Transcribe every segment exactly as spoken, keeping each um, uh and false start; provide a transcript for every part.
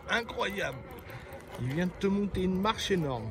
incroyable. Il vient de te monter une marche énorme.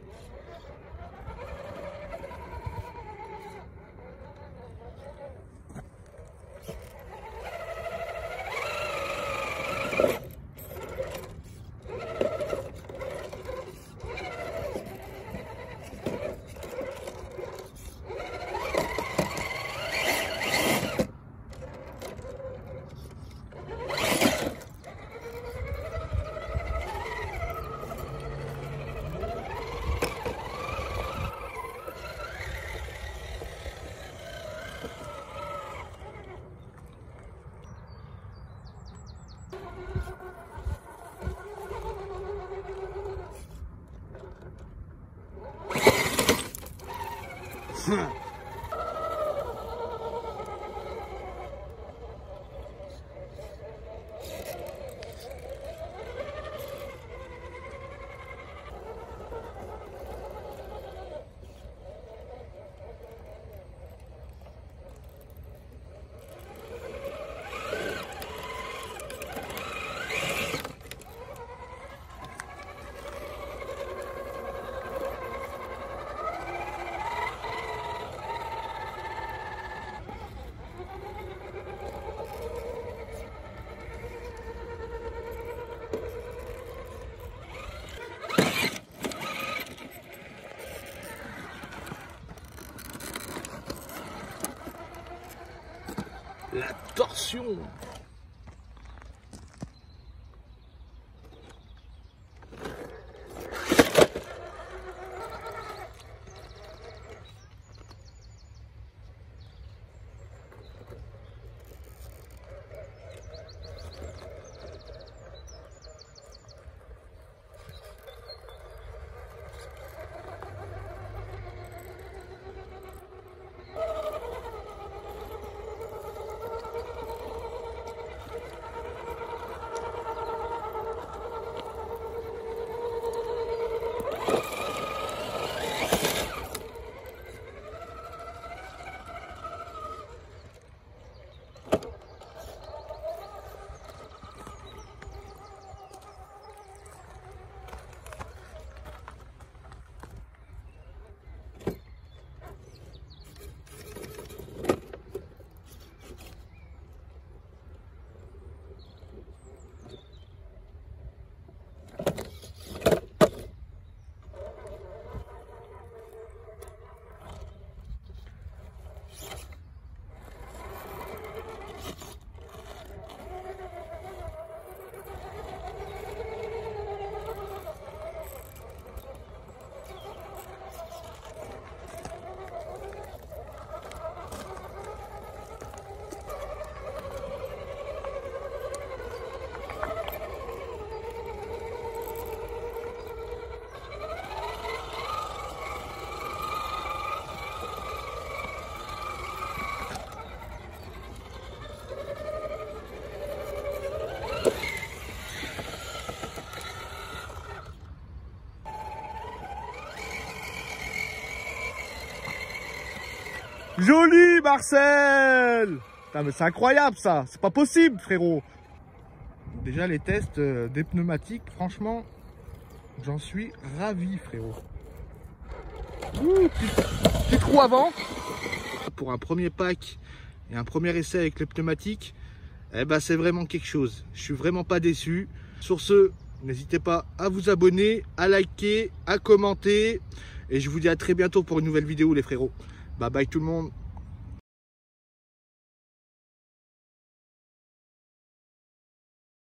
La torsion. Joli Marcel! Putain, mais c'est incroyable ça, c'est pas possible frérot. Déjà les tests euh, des pneumatiques, franchement, j'en suis ravi frérot. Ouh, petit, petit trou avant. Pour un premier pack et un premier essai avec les pneumatiques, eh ben, c'est vraiment quelque chose. Je suis vraiment pas déçu. Sur ce, n'hésitez pas à vous abonner, à liker, à commenter. Et je vous dis à très bientôt pour une nouvelle vidéo les frérots. Bye bye tout le monde.